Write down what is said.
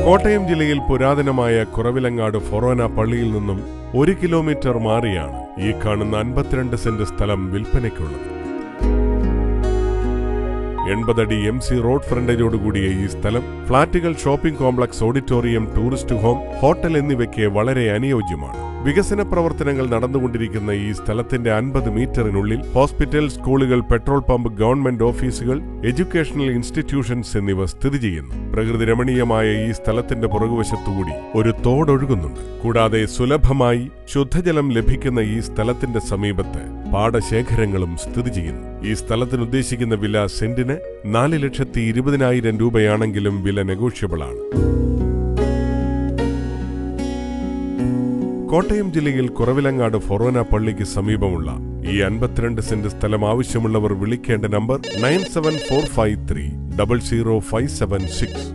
കോട്ടയം ജില്ലയിൽ പുരാതനമായ കുറവിലങ്ങാട് ഫൊറോന പള്ളിയിൽ നിന്നും 1 കിലോമീറ്റർ മാറിയാണ് ഈ കാണുന്ന 52 സെന്റ് സ്ഥലം വിൽപ്പനയ്ക്കുള്ളത്. 80 അടി MC റോഡ് ഫ്രണ്ടേജോടുകൂടിയ ഈ സ്ഥലം ഫ്ളാറ്റുകൾ, shopping complex, auditorium, tourist home, hotel എന്നിവയ്ക്ക് വളരെ അനുയോജ്യമാണ്. വികസന പ്രവർത്തനങ്ങൾ നടന്നുകൊണ്ടിരിക്കുന്ന ഈ സ്ഥലത്തിന്റെ 50 മീറ്ററിനുള്ളിൽ ഹോസ്പിറ്റൽ, സ്കൂളുകൾ, പെട്രോൾ പമ്പ്, ഗവൺമെന്റ് ഓഫീസുകൾ, എഡ്യൂക്കേഷണൽ ഇൻസ്റ്റിറ്റ്യൂഷൻസ് എന്നിവ സ്ഥിതി ചെയ്യുന്നു. പ്രകൃതി രമണീയമായ ഈ സ്ഥലത്തിന്റെ പുറകുവശത്തുകൂടി ഒരു തോടൊഴുകുന്നുണ്ട്. കൂടാതെ സുലഭമായി ശുദ്ധജലം ലഭിക്കുന്ന ഈ സ്ഥലത്തിന്റെ സമീപത്ത് പാടശേഖരങ്ങളും സ്ഥിതി ചെയ്യുന്നു. ഈ സ്ഥലത്തിന് ഉദ്ദേശിക്കുന്ന വില സെന്റിന് 4,20,000 രൂപയാണെങ്കിലും വില നെഗോഷ്യബിൾ ആണ്. കോട്ടയം ജില്ലയിൽ കുറവിലങ്ങാട് ഫൊറോന പള്ളിക്ക് സമീപമുള്ള ഈ 52 സെന്റ് സ്ഥലം ആവശ്യമുള്ളവർ വിളിക്കേണ്ട നമ്പർ 9745300576.